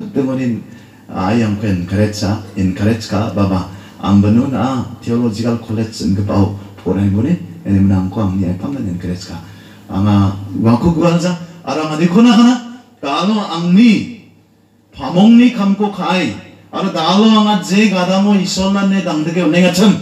temonin yang pen encourage ka baba ang banun theological college ng pau poray mo ni ini menang ko ang niya pang encourage ka ang waku guanza arang adi ko na kana dalo ang ni pamong ni kamko kai aro dalo ang je gadamo isolna ne dangdege onenga 참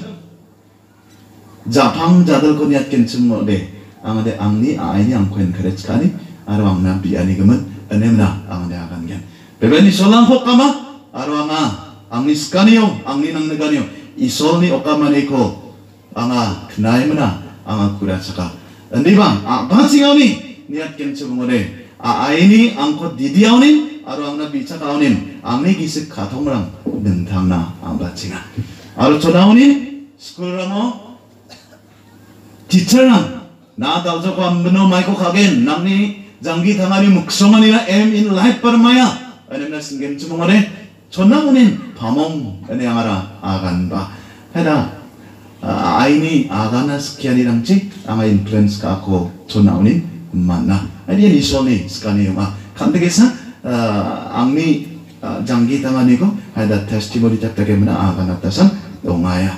자팡 자들 거 니앗 겐츠 뭐래 ang ni aini ang ko encourage ka ni aro ang na biani gemen enemna ang dia akan gen bebeni solang ko kama Arwanga, ang iskanyo, ang ninang naganyo, isol ni okamaniko, ang knay mo na, ang kurasaka. Hindi ba? Basingaw ni, niyat kenchumore, aini ang ko didiyaw ni, arwang na bitsakaw ni, ang ni gisik katong lang, bintang na ang basinga. Aro chodaw ni, school lang o, teacher lang, naadalso ko ang bino may ko kagen, nang ni, janggi tangari muksongan nila, in life parmaya, anim na singgem chumore, 전나무는 바몽 내양아라 아간바 해다 아이니 아가나 스키아니랑지 아마 인플루언스 갖고 전나무는 만나 아니 이소니 스카니요마 간데게사 앙니 장기 당하니고 해다 테스티모니 잡다게무나 아가나타상 동아야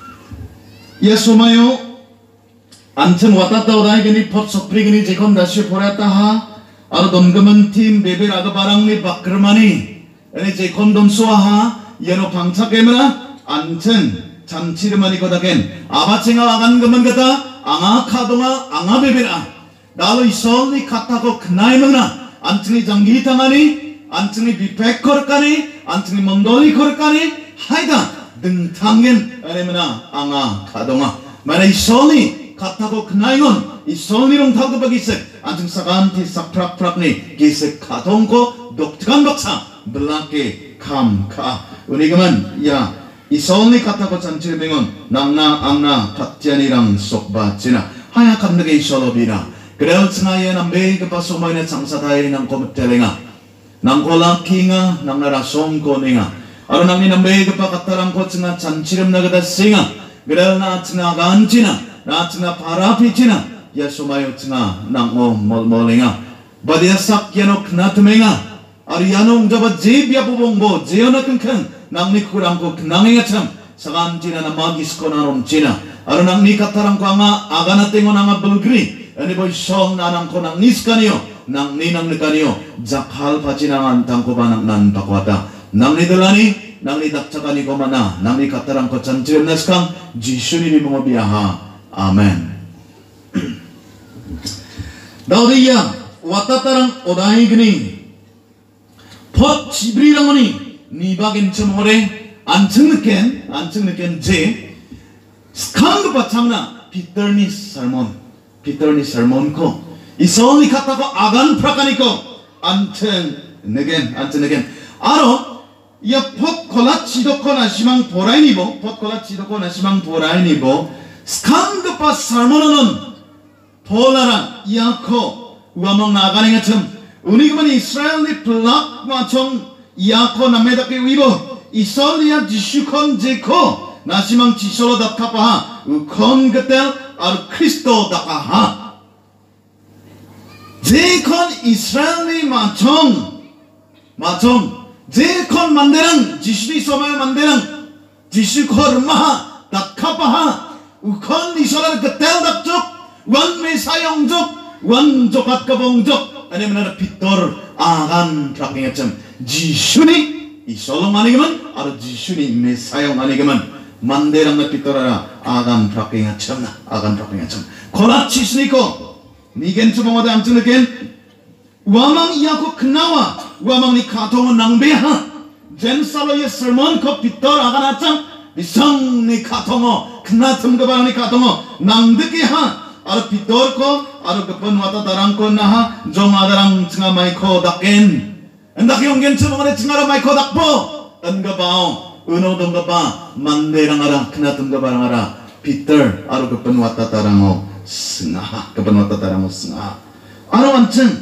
예수마요 안천 왔다 오다이게니 pot속프리기니 제건 다시 보냈다 하 아로 돈금은 팀 베베라가 바랑니 바크르마니 ini je kondom suaha yano pangsak emana anten 참치르만이 거다겐 아바칭아 아간 그만 거다 앙아 카동아 앙아 베베라 나로 이solni 카타고 그나이머나 안층이 장기 당하니 안층이 비백 거르까니 안층이 멍돌이 거르까니 하이다 등탕겐 에레머나 앙아 카동아 만에 이solni 카타고 그나이건 이solni롱 타고박 있어 안층 사간티 싹프락프락니 기세 카동고 독특한 박사 belake kam ka unigaman ya isolni kata ko chanchir bengon nangna angna katjanirang sokba china haya kamnege isolobina 그래서 승하에 남배 그 파소마이네 장사다이 남 고무텔랭아 남고라 킹아 남나라 송고네가 아로 남니 남배 그 파카타랑 고츠나 잔치름 나가다 싱아 그래서 나 츠나 간치나 나 츠나 파라피치나 야소마요 츠나 남고 몰몰랭아 바디야 삭야노 크나트맹아 아리야노 웅자바 제비야 보봉보 제어나 끙끙 남니 쿠랑고 그낭행아 참 사간지나 나마기스코나놈 지나 아로 남니 카타랑 광아 아가나 땡고 나가 불그리 Ani boy song nanang ko nang niskaniyo nang ninang nikaniyo zakhal pachinangan tangko banang nan pakwata nang nidalani nang nidakchakani ko mana nang nikatarang ko chanchir naskang jisuni ni mga biyaha amen. Daudiya watatarang odahi gini pot chibrirangoni nibagin chumore ancheng niken je skang pachangna Peterni sermon ko isolni kata ko agan prakani ko anten negen aro ya pot kola chidoko na simang poraini bo skang pa sermonon polara yako uamong nagani ngacham unigaman Israel ni plak machong yako namedake wibo isolni ya jishukon jeko 나시망 지소로 답답하 우콘 그때 알 크리스도 답하하 제콘 이스라엘이 마총 제콘 만데랑 지시리 소마의 만데랑 지시코르마 답답하하 우콘 이스라엘 그때 답적 원메사 영적 원족 아까봉적 아니면 빗돌 아간 프라킹했점 지슈니 이솔롱 아니기만 아로 지슈니 메사용 아니기만 만대랑 나 삐떠라라 아간 프라킹아 참나 아간 프라킹아 참 코라 치스니코 니겐 주봉어대 암증느겐 와망 이야코 크나와 와망 니 카통은 낭베하 젠살로의 설먼 코 삐떠 아간 아짱 비성 니 카통어 크나 틈가방 니 카통어 낭드게하 아르 삐떠코 아르 급번 와타 다랑코 나하 종아다랑 증아 마이코 닥겐 엔다키 용겐 주봉어대 증아라 마이코 닥보 은가바오 은호동가바 만대랑아라 크나동가바랑아라 피터 아로 급번 왔다 따랑어 승아 아로 완층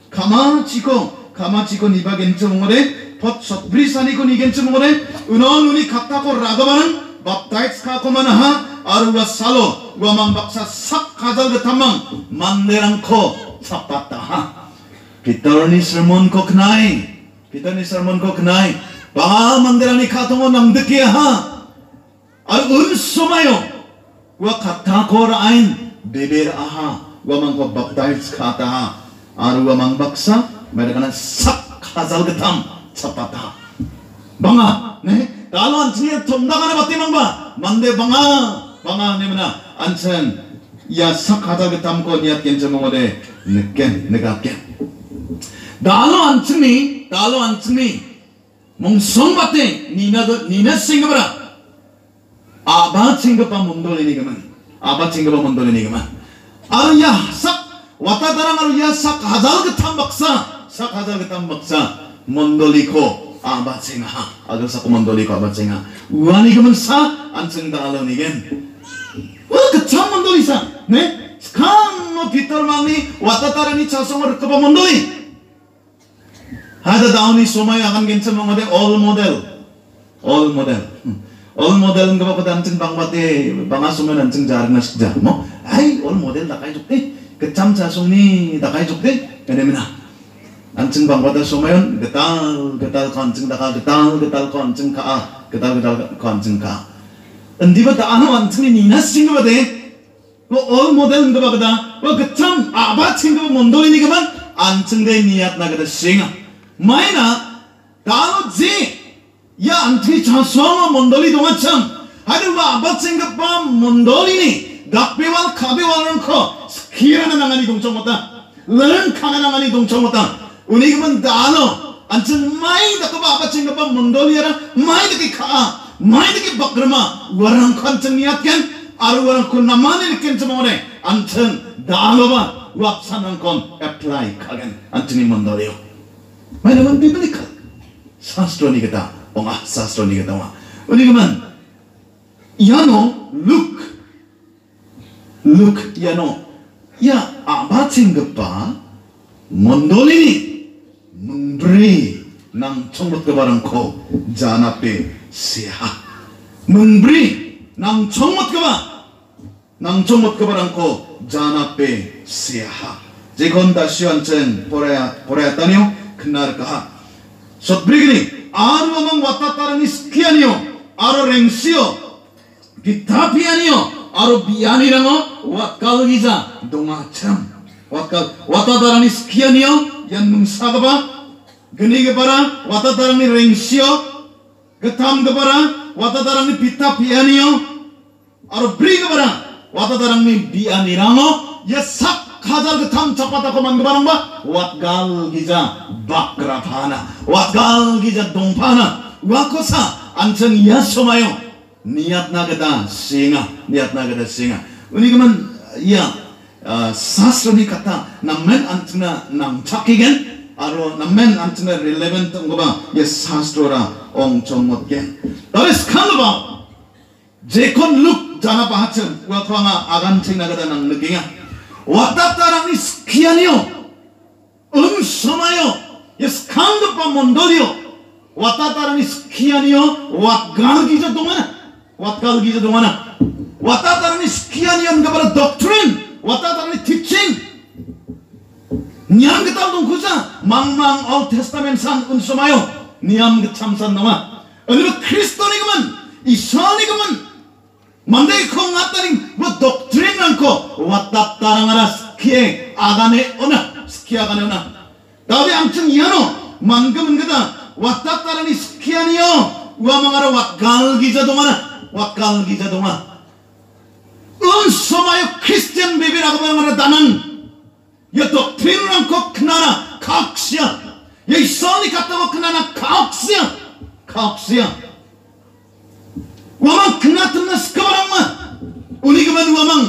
가마치고 니바겐츠 몽어레 potso brisani ko nigen츠 몽어레 은호누니 갔다고 라가바는 밥다이츠 카코마나하 아루가 살로 와망 박사 싹 가잘 그탐망 만대랑코 삽봤다 피터니 설몬 코크나이 Pitani sermon ko kenai banga mandirani katongo nang dekia ha al sumayo wa kata korain beber aha wa mangko baptize kata ha aru wa mang baksa mereka sak hazal getam sapata banga ne kalau anjingnya tomdakan apa timang ba mande banga ne mana anjen ya sak hazal getam ko niat ken jemongode neken negaken kalau anjingni mungsong bate nina singgabra aba singgapa mondolini gaman aba singgapa mondolini gaman aru ya sak watadarang aru ya sak hazal getam baksa mondoliko aba singa agar sak mondoliko aba singa wani gaman sa anjing dalo nigen wah getam mondoli sa ne sekarang no Peter mami watadarani casongor kepa mondoli Hada dauni somai akan gencer mengode all model nggak apa dancing bang bate bang asumnya dancing jarang nasja mo ay all model tak kayak jukte kecam casung ni tak kayak jukte kene mina dancing bang bate somayon getal kancing tak getal kancing ka endi ba anu dancing ni nas sing ba de all model nggak apa da kecam aba sing ba mondoli ni kaman dancing de niat na kada singa Maina kalau ya antri casong mondoli dongat cam ada abad singgapa mondoli ni dakbewal kabewal rangko sekiranya nangani dongcong mata len kangen nangani dongcong mata unik men dano anjing mai dakba abad singgapa mondoli ara mai deki mai deki bakrama warang kanceng niatkan aru warang kun namane niken cemore anjing dano ba waksanan kon apply kagen anjing mondoli Mana man biblical sastro ni kita wah ini keman yano look yano ya abacing gepa mondoli ni memberi nang congkot kebarangko janape siha memberi nang congkot kebarangko janape siha jekon dasyuan chen poraya tanyo kenar kah sotbrigni aru amang watatarani skianio aru rengsio pitapianio aru biani rango watkal giza dongacam watatarani skianio yan nungsagaba geni gebara watatarani rengsio getam gebara watatarani pitapianio aru bri gebara watatarani biani rango ya sak Hazal getam capata ko mangbarang ba watgal giza bakrapana watgal giza dongpana wakosa anjeng ya somayo niat nagada singa uni keman ya sastra ni kata namen antena nang cakigen aro namen antena relevant ngoba ya sastra ong chongmotgen tares kanba jekon luk jana pahacen wakwanga agan cing nagada nang neginga watatarang ni sekianio somayo yes kanggapa mondolio watatarang ni sekianio watgal giza dongana watatarang ni sekianio ngabara doctrine watatarang ni teaching nyam getal dong kusa mang Old Testament san somayo nyam getam san nama anu Kristo ni kaman Isa ni kaman mandai kong ngataring wa doktrin nangko watatarang ara skie agane ona tapi amceng yano manggem ngeda watatarani skianio wa mangara watgal giza dongana somayo Christian bibir agama danang ya doktrin nangko knana kaksia ya Isa ni katawa knana kaksia wamang kenatna sekarang mah unik keman wamang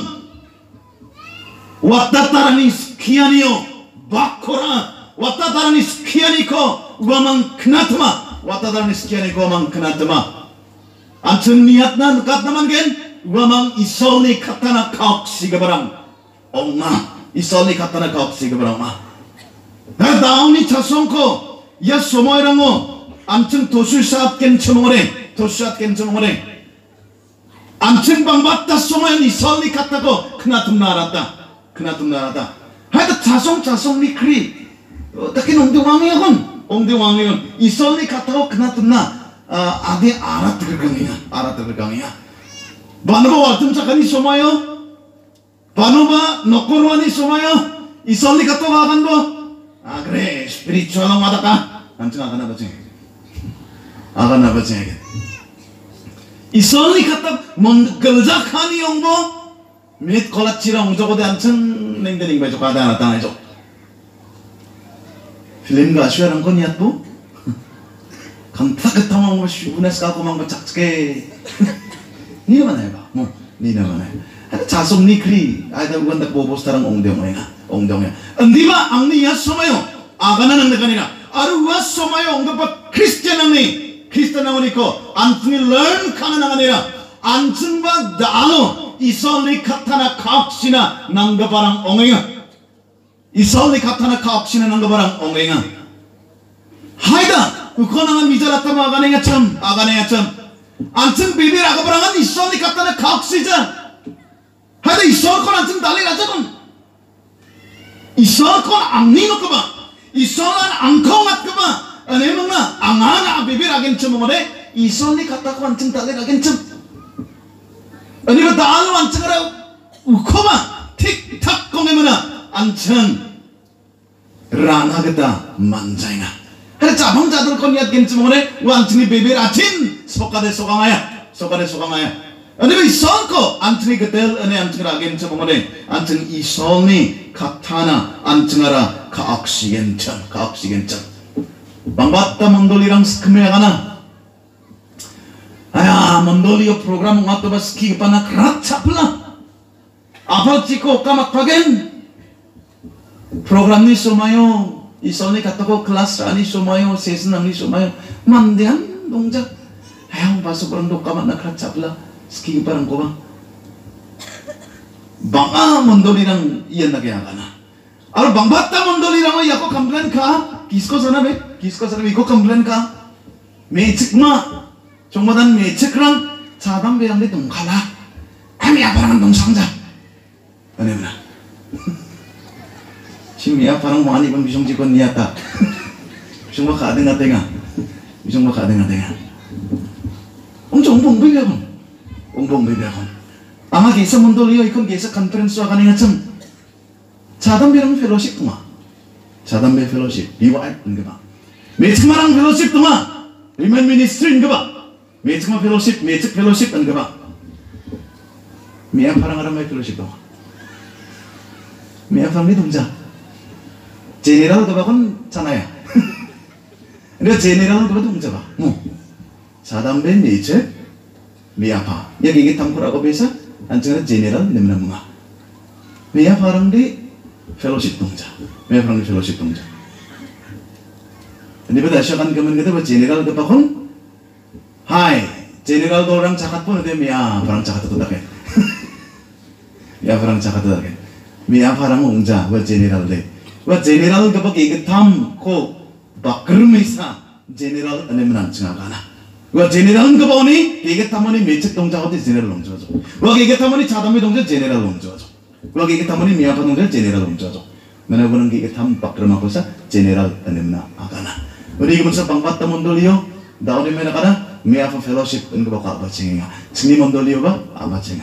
watatarani skianio bakora watatarani skianiko wamang kenatma watatarani skianiko wamang kenatma anjeng niatna katnaman gen wamang isoni katana kaoksi kebarang ongma isoni katana kaoksi kebarang ma 나 다운이 차송코 야 소모이랑어 안층 도슈샷 겐처모래 암층 방봤다 소마연이 설리 갔다고 그나tum 나라다 하여튼 자송 미크리 어떻게 놈도 왕이야건 ongdewangion isolni katao knatumna ade arat-gergangiya banoba waltum sakani somayo banoba nokorwani somayo isolni katao aganbo agre spiritual madaka anjing agana baceng isolni katao gelja khani ongbo mit kolat cira ongjogode anjing nengdening bajo kada anata ajo film ga asyarang ko niat bu kantak ketama mo unes ka ko mang bacakske ni mana ba mo ni na mana ada jasom nikri ada bukan tak bobos tarang ongdongnya andi ba angni ya somayo agana nang dekanina aru was somayo ongba Christian angni ko antni learn kana nanganira antun ba dalo isolni katana kaksina nangga barang ongenga isolni katana kaksina nangga barang ongenga haida ukonangan mijarata ma aganenga cham antun bibir aga barangan isolni katana kaksija haida isol kon antun dali raja kon isol kon angni no kaba isolan angkongat kaba ane mangna angana bibir agen cham mode isolni katako antun dali agen cham ane ba dalu antun ra ukoba tik tak kongemana antun rana geta manjainga hare cabang jadul kon niat gen chumone wantni bebir atin sokade sokangaya ane ba isonko antni getel ane antni ragen chumone antni isolni katana antnara ka oksigen cham bangbatta mondolirang skmegana aya mondolio program ngato bas ki pana krat chapla apa chiko kamak pagen program ni somayo isolni katako kelas ani somayo season ani somayo mandian dongja hayang pasok orang dokamat na kratchapla ski parang ko ba banga mondoli nang iyan na kaya kana aro bangbatta mondoli nang yako complain ka kisko sana iko complain ka mechikma 정마단 매체크랑 자담배양대 동카나 아미 아파랑 동상자 아니구나 지금 아파랑 많이 본 비정직권 니았다 비정마 가등하대가 엄청 옹봉배배건 아마 계속 문돌리어 이건 계속 컨퍼런스와 가능한 참 자담배랑 펠로십 동아 자담배 펠로십 비와이 인가봐 매체크마랑 펠로십 동아 리만 미니스트리 인가봐 매직마 펠로십 enggak Mia parang may fellowship dong. Mia parang 동자. 제네럴 도 bakon sana ya. Dia 제네럴 도 동자 ba. 사담ben niche Mia pa. Ya gigit tampur ako besa anjana 제네럴 nemna mga. Mia parang di fellowship 동자. Mia parang fellowship 동자. Ini pada asyakan kemen kita ba 제네럴 도 bakon Hai, general orang cakat pun ada mia barang cakat itu tak kan? Ya barang cakat itu tak kan? Mia barang ongja, buat general deh. Buat general kepak ikut tam ko bakrmisa general ane menancing agana. Buat general kepak ni ikut tam ni mecek dongja itu general dongja aja. Buat ikut tam ni cadami dongja general dongja aja. Buat ikut tam ni mia apa dongja general dongja aja. Mana bukan ikut tam bakrma kosa general ane menang agana. Udah ikut masa pangkat tamun dolio, dah udah mana kada? Mia for fellowship enggak bakal bacenga. Sini mondolio ba abacenga.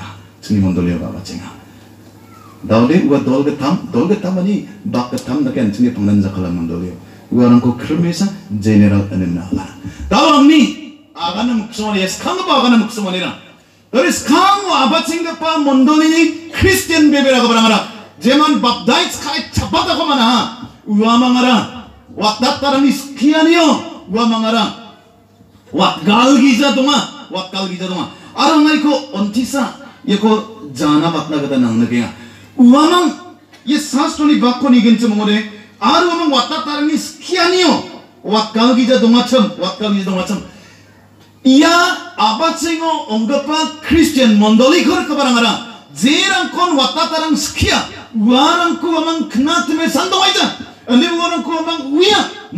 Daudi gua dolgetam ani bakgetam daken sini pengnanja kala mondolio. Gua orang ko kremesa general enemna ala. Dawang ni agana muksomani skang ba agana muksomani na. Dari skang wa abacenga pa mondoli ni Christian beberaga barangara. Jeman baptize kai chapata ko mana. Uwa mangara. Waktat tarani skianio uwa mangara. Wakgal giza donga, arang ngai ko ontisa, ye ko jana batna kata nang nakenga. Uamang ye sastoni bakko ni genche mongode, aru amang watta tarangi skianio, wakgal giza donga cham. Iya abatsengo onggapa Christian mondoli kor kabarangara, jerang kon watta tarang skia, uarang ko amang knatme sandongaita, ane uarang ko amang uya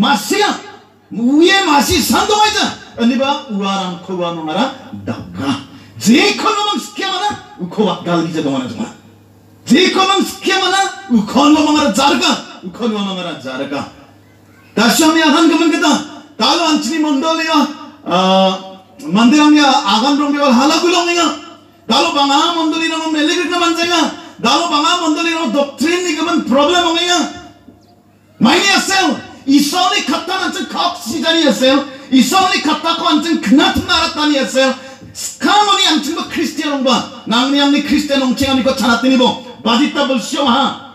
masih sandongaita. Ani ba uarang ko wa mangara dakka je ko mang skia mana uko wa gal gi jadong mana juma je ko mang skia mana uko wa mangara jarga 다시함이 아간 그만 그다 달로 안치니 먼돌이야 만들함이야 아간 롬begal 하라굴롱이야 달로 방아 먼돌이라고 멜리그가 만장아 달로 방아 먼돌이라고 독트린이 그만 프로블렘이야 많이 했어요 이선이 갔다 안전 각시자리였어요 이선이 갔다고 안전 그나트 나랐다니 했어요 스카모니 안전 뭐 크리스티안옹바 낭리앙리 크리스티안 옹칭하니까 차났더니 뭐 바디더블 시용하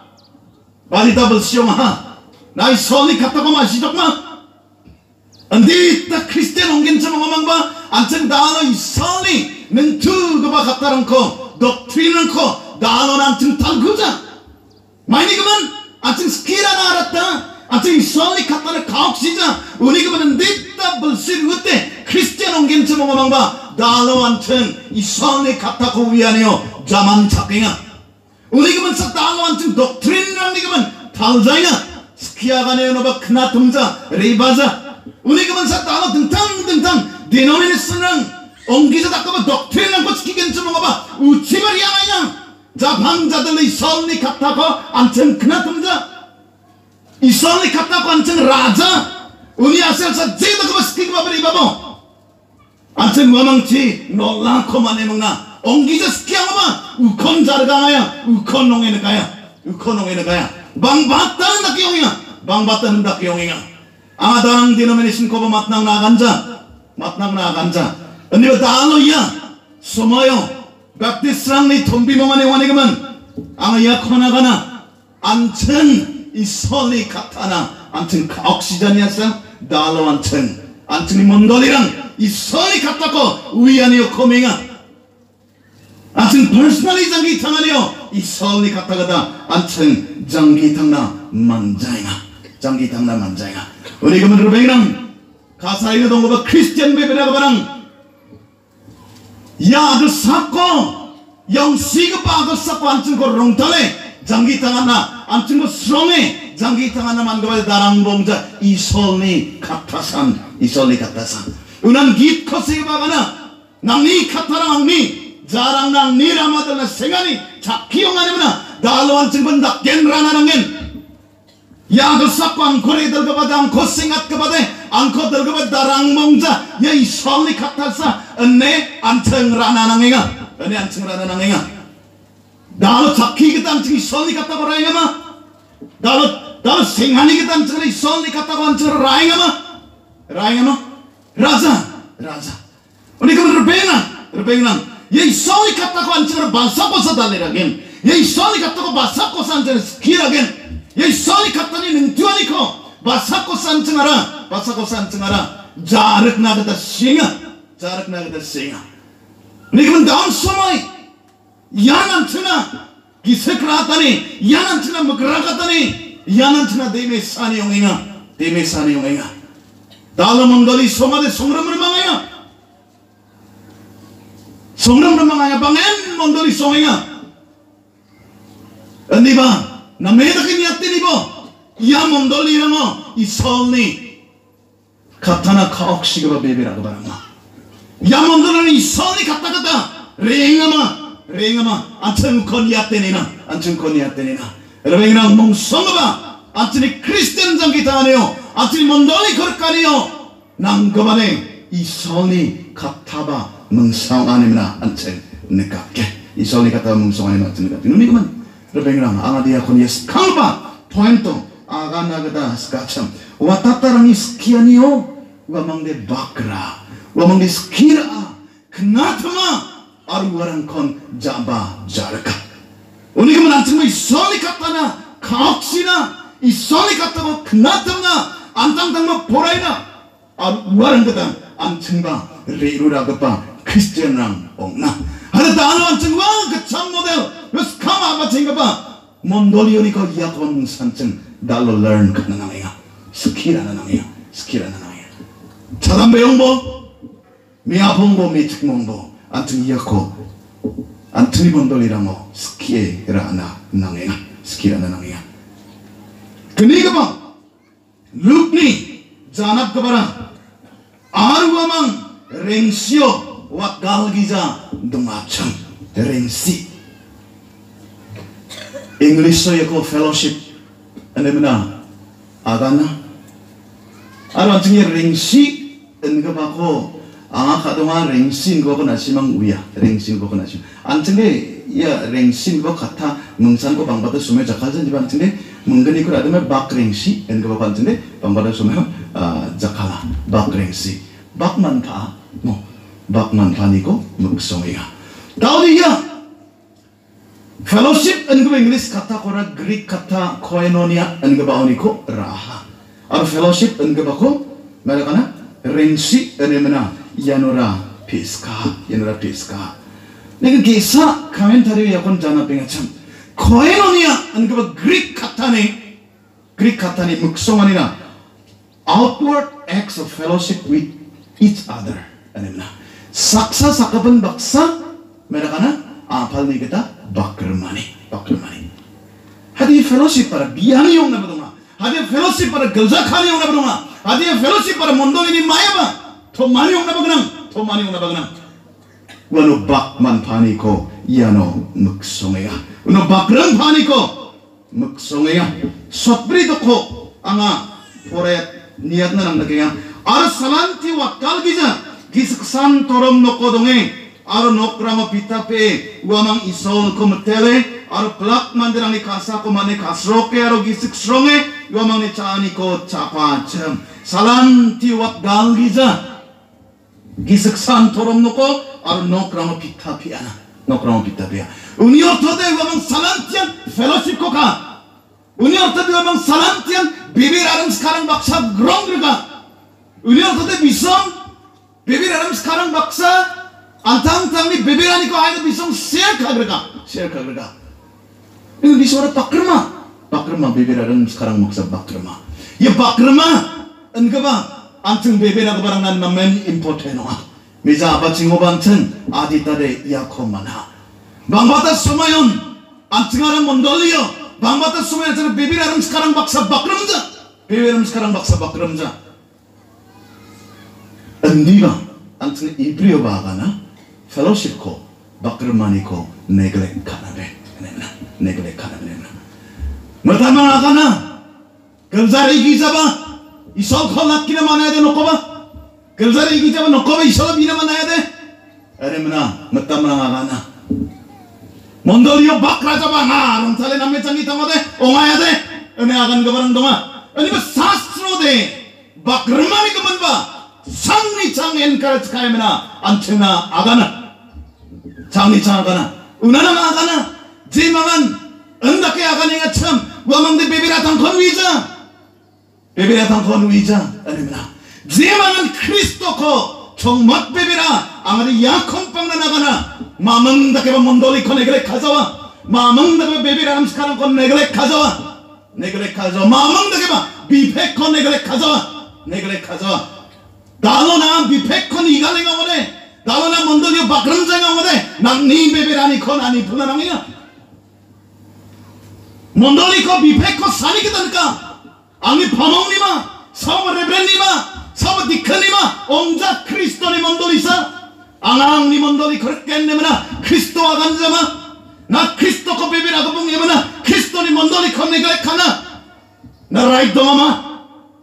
나이 선이 갔다고 마시적마 안디다 크리스티안 옹겐처럼 오망바 안전 다너 이선이 능투그바 갔다랑코 독트린은코 다너 안전 탈구자 많이 그만 안전 스키라나 알았다 아직 이선이 갔다는 가옥시자 우리 그분은 니다 벌실 그때 크리스티안 옹겐처 먹어망바 달로한텐 이선이 갔다고 위하네요 자만 착갱아 우리 그분 사 달로한텐 독트린이랑 니그분 탈자이나 스키아가네요 너바 크나 tum자 리바자 우리 그분 사 달로 등탕 디노미네스랑 옹기자 닦아봐 독트린이랑 거 스키겐처 먹어봐 우치바리 양아이나 자 방자들 이선이 갔다고 안텐 크나 tum자 이선이 갔다고 안청 라자 우니 아셀사 제도 그거 스키그 바버리 바보 안청 와망치 놀라코만 해먹나 옹기자 스키하고만 우콘 자르가야 우콘 농에는 가야 방봤다는 닭기용이야 방봤다는 닭기용이야 아다랑 디노미네이션 코버 맞낭 나간자 언니가 다노이야 소모요 베프티스랑 니 톰비몽안에 와니그만 아야 코나가나 안청 이 선이 같아나 안튼 옥시전이었어 달로 안튼이 먼돌이랑 이 선이 같다고 위안이요 코밍아 안튼 퍼스널이 장기 탕하네요 이 선이 같다가다 안튼 장기 탕나 만자이나 우리 그만 르뱅이랑 가사이가 동거바 크리스티안 베베라가 바랑 야그 삭고 영시그 바그 삭고 안튼 그 롱탈에 장기 탕하나 안튼 그 스롱에 장기 탕하나 만가봐 다랑 봉자 이선이 같아산 우난 기트커스가 바가나 낭니 카타랑 앙니 자랑 낭니 라마들나 생아니 자기용 아니구나 달로 안튼 건 닭겐라나랑겐 야그 삭고 안코레 들거바다 안코 생앗 거바데 안코 들거바 다랑 봉자 야 이선이 같아사 은내 안튼 라나랑이가 나로 자기 그딴 이선이 같다고 라잉아마 나로 생한이 그딴 이선이 같다고 안처럼 라잉아마 라자 우리 그럼 르뱅나 얘 이선이 같다고 안처럼 바사고사 달래라겐 얘 이선이 같다고 바사고사 안처럼 스키라겐 얘 이선이 같다니 능투하니코 바사고사 안처럼 자르크 나가다 싱아 우리 그럼 다음 소마이 야난트나 기세크라다니 야난트나 먹으라가다니 야난트나 데메사니 용행아 달로몬돌이 소마데 송름을 망하야 방엔 몬돌이 송행아 언니바 나메다키니 야떼니보 야 몬돌이랑어 이 서울니 카타나 카옥시그바 베베라고 바랑마 야 몬돌은 이 서울니 갔다갔다 랭아마 안천 건이야떼니나 여러분이랑 몽성어봐 안천이 크리스티안 장기 당하네요 안천이 먼돌이 거룩하네요 난그만에 이 선이 같아봐 멍성 아니면 안천 느깝게 이 선이 같아봐 멍성 아니면 안천 느깝게 누미그만 여러분이랑 아가디아콘 예스 강바 포인트 아가나그다 스카참 와타타랑이 스키아니요 와망데 바크라 와망데 스키라 그나타마 아루가랑 건 자바 자르카 우리 그만 안청마 이 선이 같다나 가옥시나 이 선이 같다고 그나타마 안땅땅마 보라이나 아루가랑 그다 안청마 레이루라그바 크리스티안랑 옥나 하나 다너 안청마 그 참 모델 요스 카마 아바친가바 몬돌리오니까 이야콘 산청 달로 learn 가능하네요 스키라는 차담배 용보 미아봉보 미측몽보 안튼 이야코 안트니 본돌이라모 스키에라나 나네야 스키라나 나네야 그니가 봐 룩니 잔압 거봐라 아르와망 랭시오 왁갈기자 동아청 랭시 잉글리시어에 그 펠로십 아니면 아가나 Aro anjingnya rengsi enggabako kadonga rengsin ko nasimang uya rengsin ko nasim anjingnya ya rengsin ko kata mengsan ko bangbata sume jakaljan di anjingnya menggeni ko adame bak rengsi enggabako anjingnya bangbata sume jakala bak rengsi bak manfa no bak manfa niko muksongya Daudiya fellowship enggabako English kata kora Greek kata koinonia enggabako niko raha aro fellowship enggabako mereka na rengsi enemena Yanora Piska. Nega gesa komentari yakon jana pengacam. Koinonia angkaba Greek katani muksonganina outward acts of fellowship with each other. Anemna. Saksa sakaban baksa mereka na apal ni kita bakrmani. Hadi fellowship para biani yung nabadunga. Hadi fellowship para gelzakhani yung nabadunga. Hadi fellowship para mondoli ni mayaba. Tomani yung nabagnang. Wano bakman pani ko, yano muksongaya. Wano bakran pani ko, muksongaya. Sotbrito ko, anga, poret, niat na nang nagaya. Aro salanti wakal giza, gisaksan torom nokodonge. Aro nokrama pitape, wamang isol ko matele. Aro plak mandirang ni kasa ko mani kasroke, aro gisaksronge. Wamang ni chaani ko chapacem. Salanti wakal giza. Gisaksan torom noko aro nokrama pitapia. Uni ortode wamang salantian fellowship ko ka. Uni ortode wamang salantian bibir aram sekarang baksa grong ka. Uni ortode bisong bibir aram sekarang baksa antang ni bibir ani ko aida bisong share ka. Ini disuara bakrma bibir aram sekarang baksa bakrma. Ya bakrma enggaba Anteng bebe na barang nan mamen importantwa. Misa abacing obanten aditade yakomana. Bangbata sumayon anteng aram mondolio. Bangbata sumayon jadi bebe aram sekarang baksa bakremja. Endiba anteng ibrio bagana fellowship ko bakremani ko neglect kanabe. Mertama akana kelzari gizaba. Isol kholat kina manaya de nokoba, kelzari kita nokoba isol bina manaya de, ada mana metam langana, mondolio bakraja bana, orang sale namanya canggih tama de, ongaya de, ini akan kebarang doma, ini sastro de, bakrmani kemanba, sangni cang encourage kaya mana, antena agana, sangni cang agana, unana agana, jimangan, endake agana ingat cam, wamang de beberatang konwija. Beberatang konwija, anemna. Jemangan Kristo ko, 정막 베베라 아마리 야콘빵나 나가나 마멍다게 mondoli ko neglek kazawa 마멍다게 베베라 암스카랑 ko neglek kazawa 마멍다게 바 비펙 ko neglek kazawa 달로나 비펙 ko 이가랭아 오네 달로나 mondoli bakram장아 오네 낭니 베베라니 ko 나니 불나랑이야 mondoli ko 비펙 ko 사니 기다니까 아니 파몽니마 사마 레브렌니마 사바 디클리마 옹자 크리스토니 mondolisa 앙앙니 mondoli 그렇겠네마나 크리스토와 간자마 나 크리스토코 베베라고 봉예마나 크리스토니 mondoli 컴네가 카나 나 라이트 동아마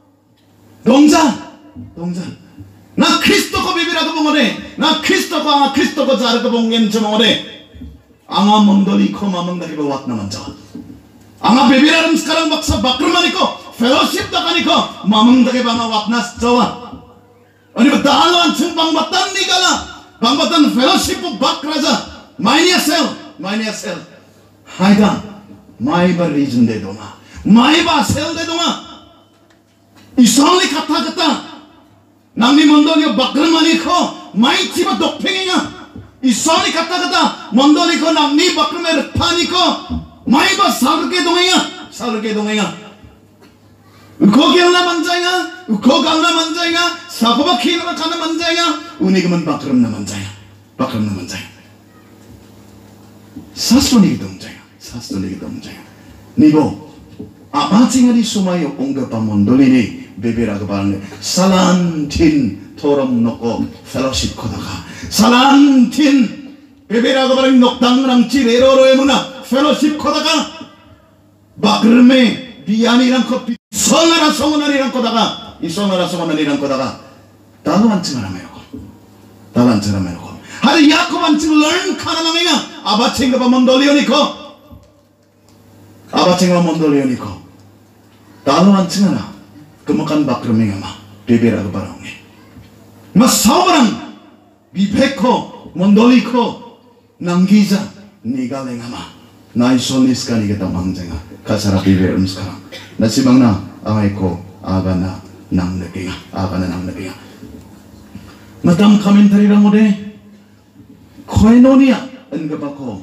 동자 나 크리스토코 베베라고 봉어네 나 크리스토코 앙아 크리스토코 자르고 봉예는 저몽어네 앙아 mondoli 코마멍다기바 왔나만 자와 앙아 베베라름 스카랑 박사 바크르마니코 fellowship takanico mamangdage banga watnas jawa ani badalan chung bangbatan nigala bangbatan fellowship bakraja mine yourself haida my ba reason de doma my ba sel de doma isonli kata nangni mondoli bakrmani ko my chiba dokpenginga isonli kata mondoli ko nangni bakrmer pani ko my ba sarge dongenga Uko galna manjaya, sakoba kina kana manjaya, unigaman bakram na manjaya. Sastro ni domjaya. Nibo, abating adi sumayo onga pamondoli ni bebera kabarne. Salantin toram noko fellowship kodaka. Salantin bebera kabarne noktang rang chirero emuna fellowship kodaka. Bakrme biani rang kopi. 성하라 성원하리란 거다가 isolnara soman nirang kodaga dalu ancingara menoko dalu ancingara menoko hari Yakob ancing learn kana nangenga abachenga ba mondolioniko abachenga ba mondolioniko dalu ancingara kemukan bakrumenga ma bebera kebarange mas saubarang bibeko mondoliko nanggiza niga lengama 나이소니스 가니게다 망쟁아 가사라 비베름 스카랑 나시방나 아이코 아가나 낭느게야 아가나 낭느게야 마담 카멘타리랑 오래 코에노니아 은가바코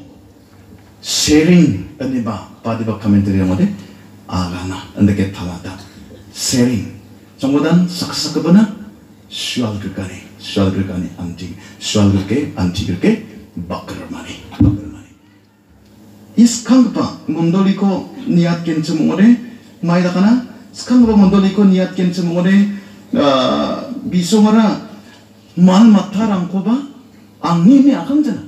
쉐링 은이바 바디바 카멘타리랑 오래 아가나 은데게 탈라다 쉐링 정보단 삭삭그거나 슈알그까니 안티 슈알그게 안티그게 바크르마니 이스캉그파 몬돌리코 니앗겐 츠몽오레 마이다카나 스캉그파 몬돌리코 니앗겐 츠몽오레 비소마라 말마타랑코바 앙님이 아강잖아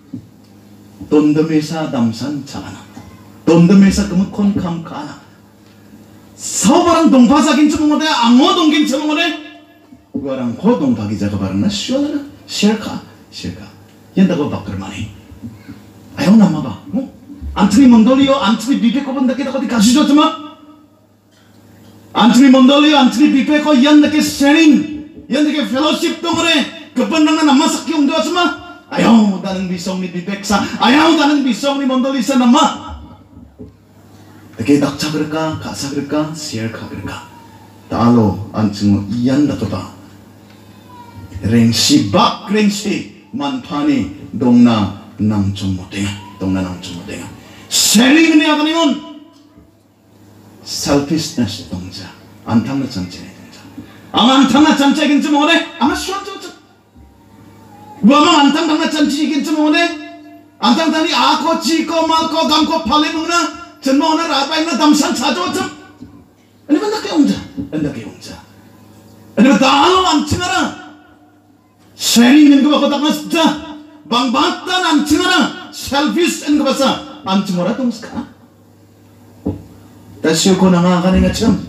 돈드메사 담산 차가나 돈드메사 그무콘 감카나 사오바랑 동파사긴 츠몽오레 앙오동긴 츠몽오레 우아랑 고동파기자가 바르나 쉬어라나 쉘카 yendago 바크르마니 아용 남아봐 Antri mondolio, antri bipeko bendake dako dikasih cuma. Antri mondolio, antri bipeko yang dake sharing, yang dake fellowship dongre, kebenaran nama sakyong doa cuma. Ayo danang bisong ni bipeksa, ayo danang bisong ni mondoli sa nama. Dake dakcha gerka, kasa gerka, share ka gerka. Talo antri yang dake ba. Rengsi bak rengsi manpani dongna nang cumutenga, dongna nang cumutenga. sharing ni aganion selfishness 동자 안탕나 전체의 동자 아마 안탕나 전체긴 좀 오네 아마 쉬어져 와마 안탕나 전체긴 좀 오네 안탕다니 아코 지코 말코 감코 팔레무나 전모나 라바이나 담산 찾아오 좀 아니 만나게 용자 아니 다로 안치나라 sharing 는 거 갖고 다가 진짜 방바탄 안치나라 selfish 는 거 봤어 안치모라 동스카 다시오코 나가가니가 참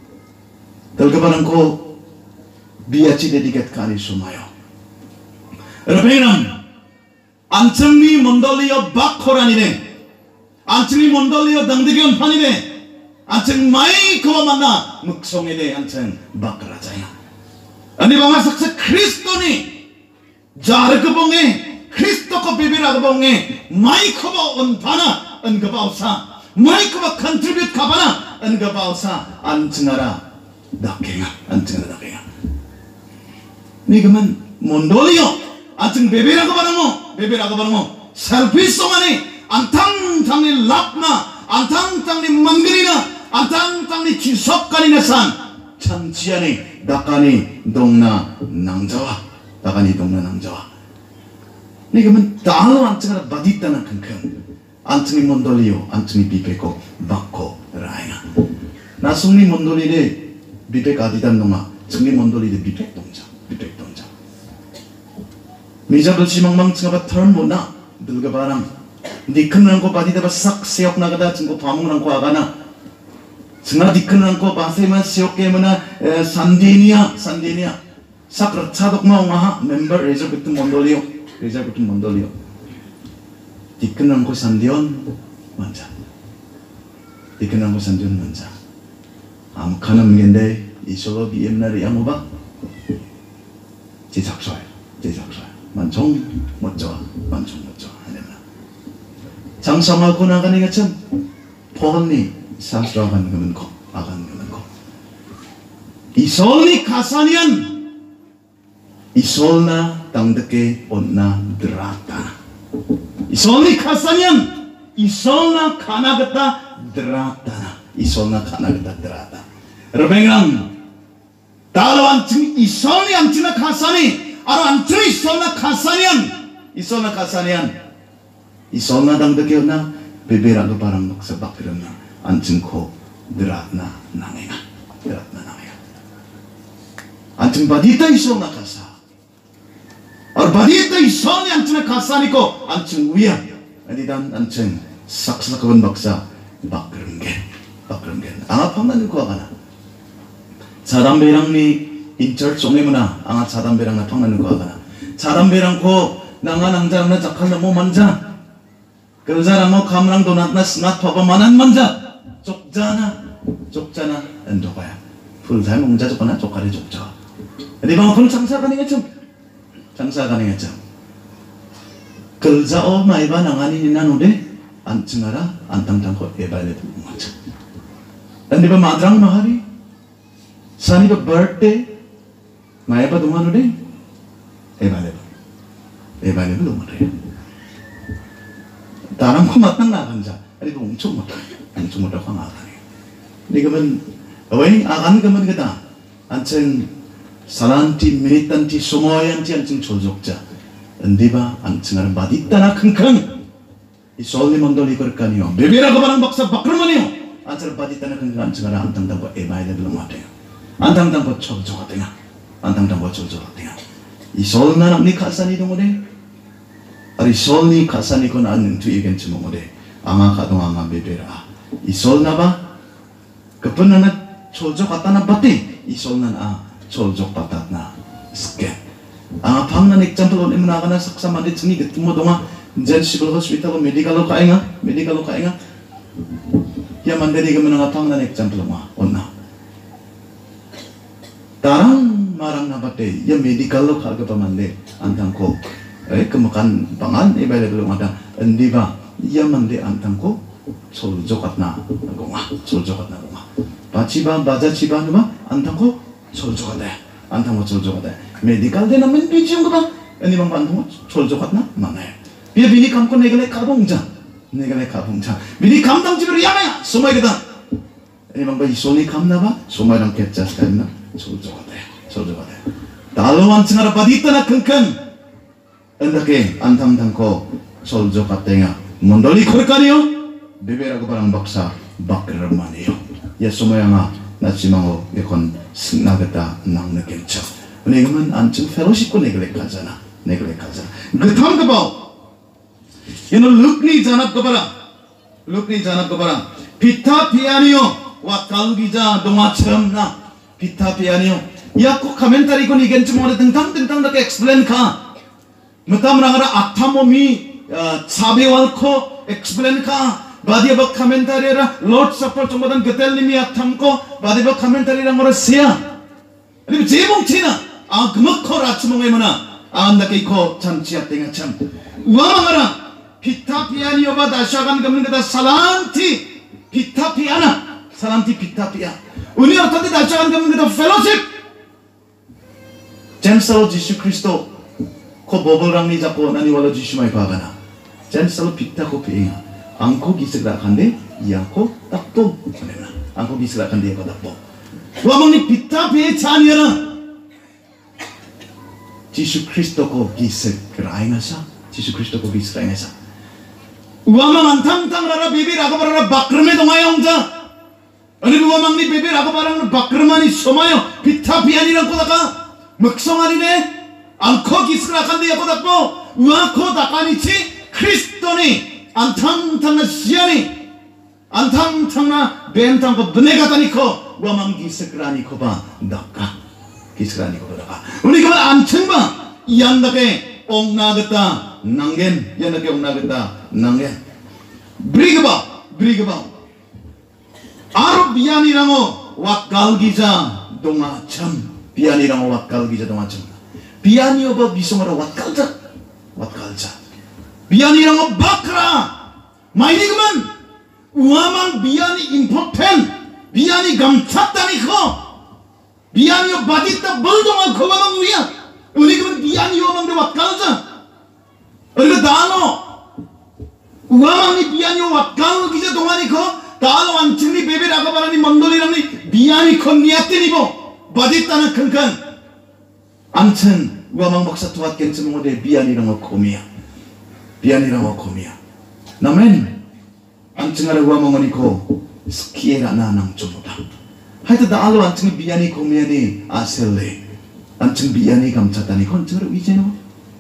들가바랑코 비아치 데디겟 카니 수마요 여러분 안청리 몬돌리오 박코라니네 안청리 몬돌리오 당대견 판이네 안청 마이 그와 만나 묵송에대 안청 박라자야 아니 방아삭사 크리스토니 자르그봉에 Kristo bibira bonge maikoba unpana engabausa maikoba contribute kabana engabausa antengara dakenga nigaman mondolio anteng bibira kabaramo selfish somani antang tangni lapna antang tangni mangrina antang tangni chisokkanina san chanchiani dakani dongna nangjawa nigaman dalo antengara baditana kengkeng antengni mondolio antengni bipeko bakko raina nasungni mondolide bipek adidan nonga sungni mondolide bipek 동자 미자도 지망망 층아바 털은 못나 늙어바랑 니큰랑고 바디다바 싹 세옥 나가다 증고 바몽랑고 아가나 증아 니큰랑고 바세만 세옥게무나 산디니아 싹 르차독마 옹아하 멤버 레저부트 mondolio 니큰랑고 산디온 먼저 아무카나 문겐데 이소로 비엠나리 양호바 제작소야 만총 멋져와 하네나 장성하고 나가니가 참 포함니 상스러워가는 거면 거 아가는 거면 거 이솔니 가사니안 이솔나 당득게 온나 드라타 이솔니 가사니안 이솔나 가나겠다 드라타 여러분이랑 다로 안층 이솔니 안층나 가사니 아로 안층 이솔나 가사니안 이솔나 당득게 온나 베베라도 바람 녹사 박히렸나 안층코 드라트나 나네가 안층 바디타 이솔나 가사 아로 바디타 이솔니 안층나 가사니코 안층 위야 아니단 안층 삭삭한 박사 박그런게 아파만 거 하나 자담배랑 니 인철 송해무나 앙아 자담배랑 나 팡나는 거 하거나 자담배랑 코 낭아 낭자랑 나 작할나 뭐 만자 그자랑 뭐 감랑 도낫 나 스낫 파바 만한 만자 족자나 엔도가야 풀잘 몽자 족거나 족가리 족자 리방 풀 장사 가능했죠 장사 가능했죠 글자어 마이바 낭아니 나노데 안증하라 안탕탕코 에발레 맞죠 리방 마드랑 마하리 사니바 birthday 마이바 동안으로 에발레 동안으로 다른 거 맞당 나간자 아니 엄청 못해 황 아가네 이거면 왜 아간 그면 그다 안천 사란티 미니탄티 소모yanti 안청 조족자 언디바 안청하는 바디따나 킁킁 이 솔리몬돌이 그럴까니요 베베라고 바랑 박사 바크르만이요 안처럼 바디따나 킁킁 안청하는 안탕당고 에바이레 불러 맞대요 안탕당고 조족하대요 안탕당고 조족하대요 이 솔나랑 니 카사니 동오래 아리 솔니 카사니 건 안는 투이겐치 모모래 앙아 가동 앙아 베베라 이 솔나바 그뿐나나 조족하다나 바티 이 솔나나 조족하다나 스케 아 방난 example on imna kana saksa mande chini gitmo donga jen civil hospital medical kainga ya manderi gemena 방난 example ma onna tarang marang na bate ya medical lo khaga pamande antangko kemakan pangan ibada belum ada endiba ya mande antangko soljokatna gonga bachiba baja chiba numa antangko soljokade antangko soljokade medical de namen pichung ba ani bang antangko soljokatna mane biar bini kamko negale kabongja bini kamdang jiberu yamaya somai geda ani bang ba isoni kamna ba somai dang ketjas kanna soljokade dalwan chingara baditana 킁킁 endake antang-tangko soljokatenga mondoli korkaniyo beberapa barang baksa bakramaniyo ya semuanya nacimango ekon snagata nang nekencha unegaman anjing fellowship ko neglect kajana getam kebau lukni janap kebara pita pianiyo wakal gija dongacem na pita pianiyo ya ko komentari ko nigenci mo tentang dak explain ka Matam rangara atamomi sabewalko explain ka badiabak komentari ra Lord Supper 정보단 그텔님이 아탐고 badiabak komentari rangora sia 아니 제봉 치나 아 그먹코 라츠몽에 뭐나 안다게 이코 참치야 땡아 참 우아망아라 피타피아니오바 다샤간 감는 거다 살란티 피타피아나 살란티 피타피아 우리 어떤데 다샤간 감는 거다 펠로십 젠스로 지수 그리스도 ko boborang ni jako nani wala jishumay pagana jan salo pitta ko peinga angko gisrakan de yako takpo angko gisrakan de yako takpo wamang ni pitta pe chaniana Jisu Kristo ko gisrainga sa wamang antang-tang rara bibir ako parang bakrame dongaya ongja ani wamang ni bibir ako parang bakrmani somayo pitta pianiran ko daka maksongarine angko gisrakan데 yako dakpo uako dakanichi kristoni antang-tangna siani antang-tangna bentangko benegataniko wamang gisrani ko ba daka unika amchengba yandake ongnagetda nangen brigaba aro bianirango wakgalgija dongacham 비아니오 바 비송하라 왓갈자 비아니랑 어 바크라 마이니그만 우아만 비아니 임포텐 비아니 감찼다니코 비아니오 바디타 벌동아 거바만 우야 우리그만 비아니오 망데 왓갈자 우리가 다노 우아만이 비아니오 왓갈 기자 동아니코 다노 안층니 베베라가바라니 먼돌이랑니 비아니 컨니아테니보 바디타나 킁킁 암튼 우아망 박사 도왔겠지 뭐데 비아니랑어 코미야 나멘 암층하라 우아망어니코 스키에라 나낭 좀보다 하여튼 나알로 암층이 비아니 코미야니 아셀레 암층 비아니 감찼다니 건층하라 위쟁하고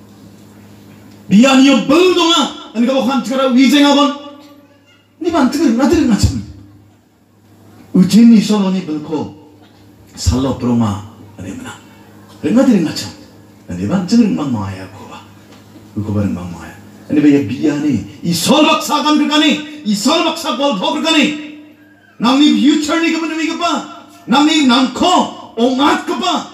비아니요 벌동아 아니가 뭐 암층하라 위쟁하건 니 반층을 나들은 나참 우진이 소론이 불고 살로 프로마 아니구나. 링가들이 맞죠? 아니 반증을 막마야 고바. 그거는 막마야. 아니 왜 비아니 이 설박사간 그가니 이 설박사 골포 그가니 남니 퓨처니 그분 위 그바 남니 남코 옹앗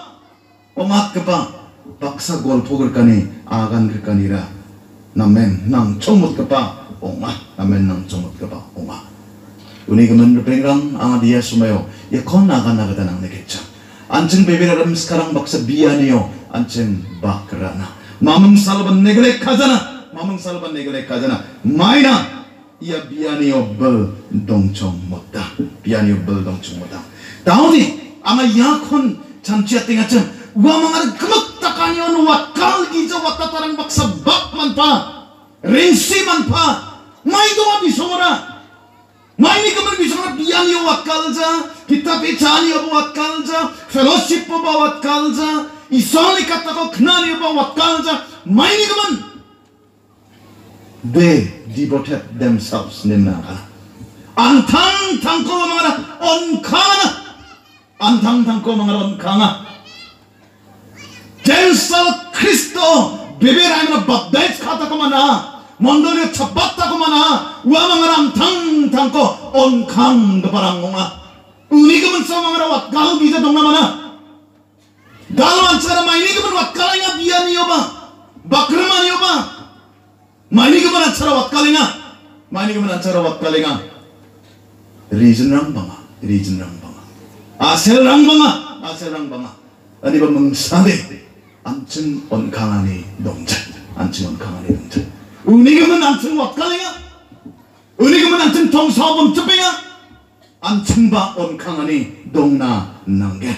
그바 박사 골포 그가니 아간 그가니라 남men 남 총못 그바 옹앗 남men 남 총못 그바 옹앗 우리 그만 뱅랑 아디야 수마요 예컨 나가나가다 나겠죠. 안증 베베라람 스카랑 박사 비아니요 안증 바크라나 마음 살ban neglect 하잖아 마이나 이야 비아니요 벌 동청 못다 비아니요 벌 동청 못다 다우디 아마 야콘 잠치야 땡아쯤 우아망아를 그먹다가니온 왓갈기저 왔다따랑 박사 박만 파 렌시만 파 마이도와 비송어라 마이니 그만 비송어라 비아니요 왓갈자 기타피 자니요 왓갈자 펠로십 보바 왓갈자 이sol이 갔다고 그나니요 왓갈자 마이니 그만 They devoted themselves nimnaga. Antang tangko mangara on kanga. Jensal Kristo beberangna baptize kata komana. Mondolio chabatta komana. Uamangara antang tangko on kang keparangonga. Unikaman sa mangara wat kau bisa dong namana. Dalam acara maini keman wat kalanya bianiyo ba. Bakramaniyo ba. 마이니 그만 안차라 왓갈링아 리즌랑 방아 아셀랑 방아 아니 범 사대 안층 온강하니 농자 우니 그만 안층 왓갈링아 우니 그만 안층 통사범 쩌뱅아 안층바 온강하니 동나 난겐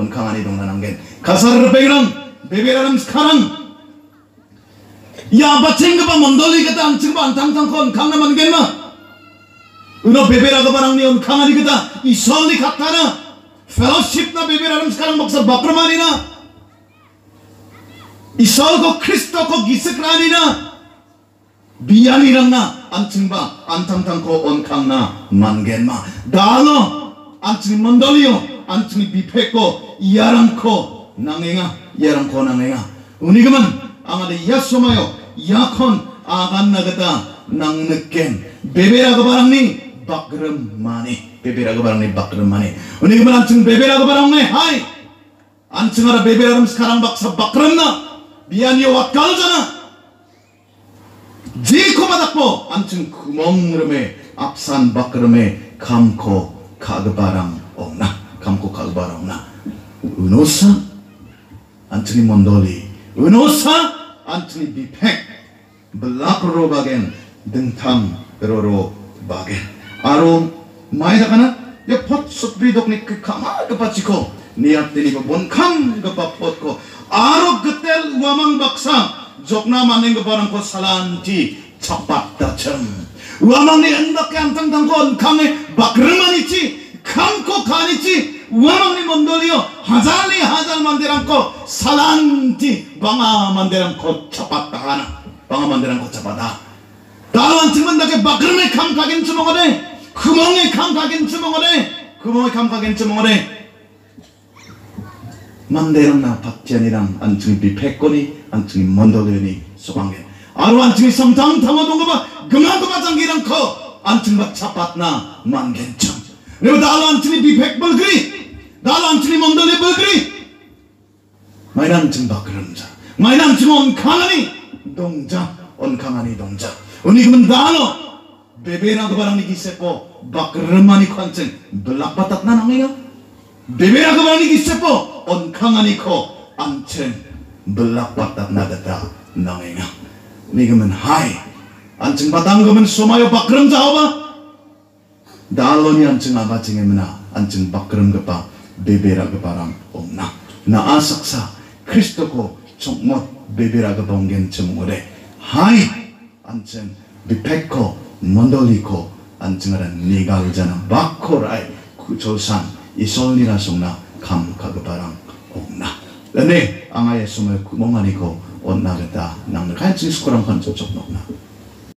가사르 베베라람 스카랑 Ya bacengba mondoli kata angcingba antang kon kangna mangenma uno bebera ka barang ni on kangani kata isol ni katana fellowship na bebera ram sekarang baksa bapramani na isol ko Kristo ko gisekrani na biani rang na angcingba antang ko on kangna mangenma dalo angcing mondolio angcing bipeko yarang ko nangenga unigaman 아마데 야소마요 야콘 아간나가다 낭느깬 베베라가 바랑니 박그름마니 우니 그만 안층 베베라가 바랑네 하이 안층하라 베베라름 스카랑 박사 박그름나 미안이요 왓갈잖아 제코 바닥보 안층 구멍르메 앞산 박그름에 감코 가그바랑 옥나 은호사 안층이 mondoli 은호사 안트니 비팩 블락으로 바겐 등탕 베로로 바겐 아로 마이다가나 옆pot 숫비독니 그 가마 그빠치고 니 앞대니 본캄 그빠pot고 아로 그때 우아망 박사 족나 만낸 그 바람고 살란티 척박다첨 우아망니 엔덕게 안탕탕고 캄에 바그르마니치 감고 가니치 우아망니 mondolio 하잘 만데랑코 살란티 방아 만데랑코 잡았다 다음 안층만 나게 바그름에 감 가긴 주먹어래 구멍에 감 가긴 주먹어래 만데랑 나 박지안이랑 안층이 비패거니 안층이 mondolio니 소방게 아로 안층이 성당 당어동거봐 그만그만 장기랑 커 안층 잡았나 만겐청 그리고 다로 안층이 비패 벌그리 달란트니 mondolio bergeri mainan jemba keremja mainan jemon kangani dongja uni kemendalo bebera kebarang niki sepo bakremani kwanceng belak patat nanangnya bebera kebarang niki sepo on kangani ko anceng belak patat nagata nangnya ni kemen hai anceng patang kemen somayo bakrem jawa daloni anceng abaceng emena anceng bakrem kepa 베베라 그 바람 없나 나 아삭사 크리스토고 총못 베베라 그 봉겐 쯤오래 하이 안쯤 비페코 mondolico 안증하라 네가 의자나 바코라이 구조산 이솔니라 속나 감 가그바랑 옥나 네 앙아의 숨을 구멍 아니고 온나겠다 낭을 갈증 스코랑 건조 쪽 녹나